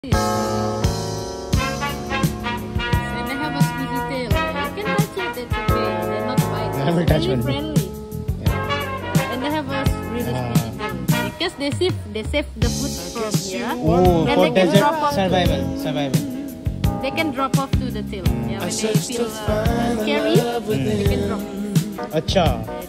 And they have a squeaky tail. You can touch it, it's okay. They're not biting. I will touch Really one. friendly. Yeah. And they have a really squeaky tail. Because they save the food from here. Oh, And for they can desert drop off survival. They can drop off to the tail. Yeah, when they feel scary, they can drop. Acha.